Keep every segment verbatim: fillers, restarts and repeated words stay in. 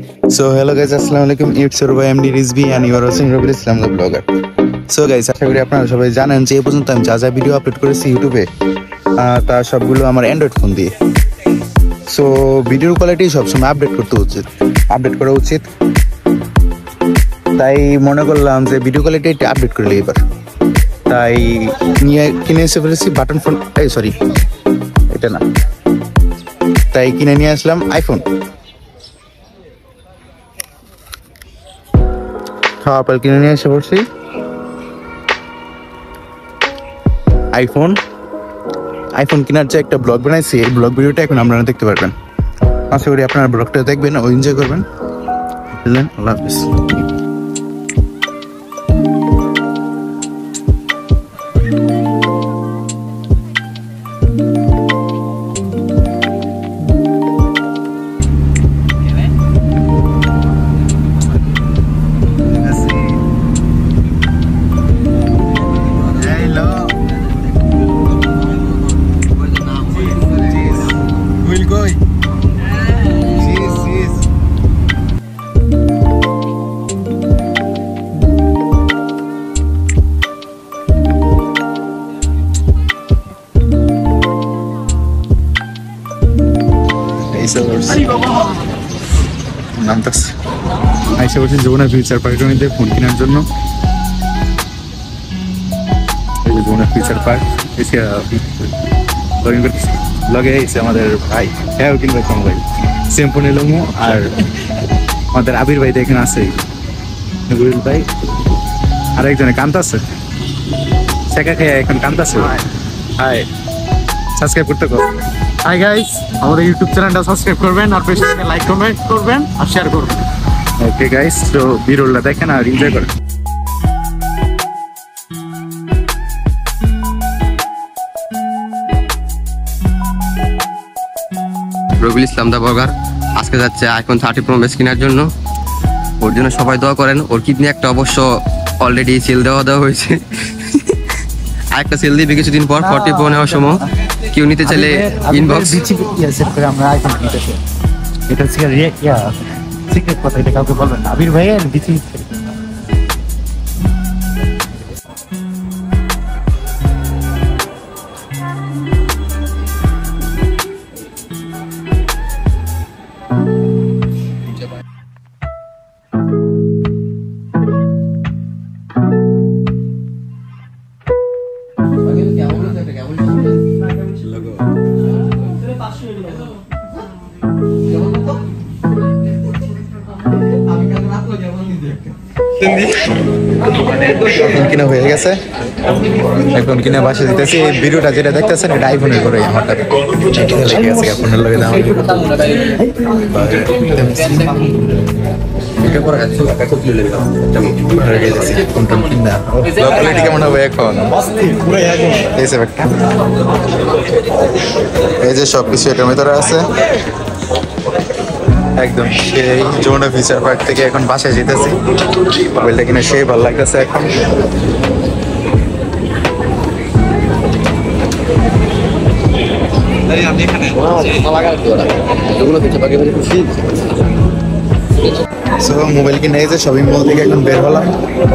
So hello guys, assalamu alaikum. It's your boy M D Rizvi and you are watching Robin Islam the Vlogger. So guys, আশা করি আপনারা সবাই জানেন যে এই পর্যন্ত আমি যা যা ভিডিও আপলোড করেছি ইউটিউবে তার সবগুলো আমার অ্যান্ড্রয়েড ফোন দিয়ে। সো ভিডিওর কোয়ালিটি সবসময় আপডেট করতে উচিত আপডেট করা উচিত তাই মনে করলাম যে ভিডিও কোয়ালিটি একটু আপডেট করলে এবার তাই নিয়ে কিনে এসে ফেলেছি বাটন ফোন, এই সরি এটা না, তাই কিনে নিয়ে আসলাম আইফোন। খাওয়ার পর কিনে নিয়ে এসে পড়ছি আইফোন। আইফোন কেনার যে একটা ব্লগ বানাইছি, এই ব্লগ ভিডিওটা এখন আপনারা দেখতে পারবেন। আশা করি আপনারা ব্লগটা দেখবেন ও এনজয় করবেন। আল্লাহ হাফিজ। আইসা বলছি যমুনা ফিউচার পার্কের মধ্যে ফোন কেনার জন্য। যমুনা ফিউচার পার্ক এসে লগে এসে আমাদের ভাই হ্যাঁ কিনবে কম ভাই সেম ফোন এলো আর আমাদের আবির ভাই তো এখানে আছে, গুরিল ভাই আর একজনে কান্তাছে শেখা খেয়ে এখন কান্তাছে। হাই সাবস্ক্রাইব করতে কর। হাই গাইস, আমাদের ইউটিউব চ্যানেলটা সাবস্ক্রাইব করবেন আর পেজটাকে লাইক কমেন্ট করবেন আর শেয়ার করবেন। ওকে গাইস, তো ভিডিওটা দেখেন আর এনজয় করেন। রবিল ইসলাম দা ব্লগার আজকে যাচ্ছে আইফোন থার্টি প্রো ম্যাক্স কেনার জন্য। ওর জন্য সবাই দোয়া করেন। ওর কিডনি একটা অবশ্য অলরেডি সেল দেওয়া দেওয়া হয়েছে, আরেকটা সেল দিবে কিছুদিন পর ফর্টি প্রো নেওয়ার সময়। কেউ নিতে চাইলে ইনবক্স। আমরা আইফোন কিনতেছি, এটা সিক্রেট কথা, এটা কাউকে বলবেন না। আবির ভাই দিচ্ছি কিনা হয়ে গেছে, আইফোন কিনে বাসে দিতেছি। এই ভিডিওটা যেটা দেখতেছেন এটা আইফোনের করে আমারটা লেগে গেছে ফোনের লগে দাম কেমন হবে এখন। এই যে সবকিছু এটার ভিতরে আছে একদম সেই যমুনা ফিউচার পার্ক থেকে এখন বাসায় যেতেছি। মোবাইলটা কিনে সেই ভালো লাগতেছে এখন। সো মোবাইল কিনে এই যে শপিং মল থেকে এখন বের হলাম।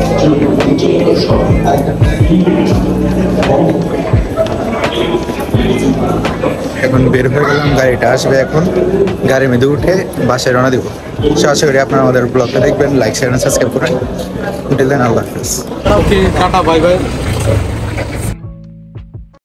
এখন বের হয়ে গেলাম, গাড়িটা আসবে এখন। গাড়ির মধ্যে উঠে বাসায় রওনা দিব। আশা করি আপনারা আমাদের ব্লগটা দেখবেন, লাইক শেয়ার সাবস্ক্রাইব করেন। উঠে দেন। আল্লাহ হাফেজ। Okay, tata, bye by.